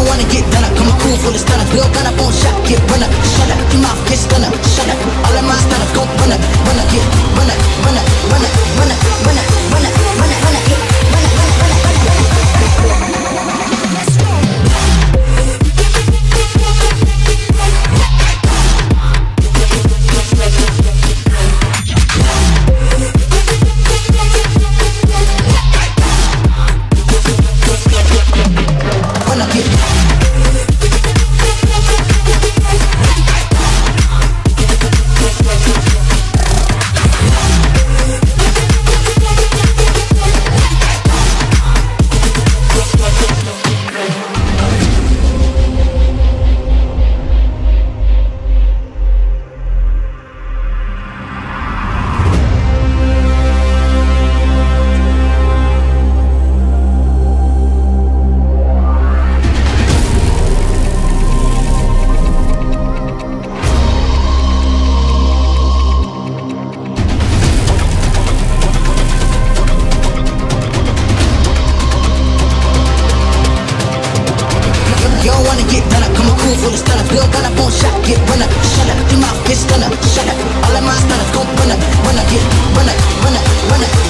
don't wanna get done up, come on cool full of stunners. We don't gun up on shot, get run up, shut up. Your mouth get stunner, shut up. All of my stunners go run up, get run up, run up, run up, run up, run up, run up, run up, run up, get run up, run up, run up, run up. Full of stunners, we don't gun up on shot, get run up, shut up. Your mouth get stunner, shut up. All of my stunners go run up, get run up, run up, run up.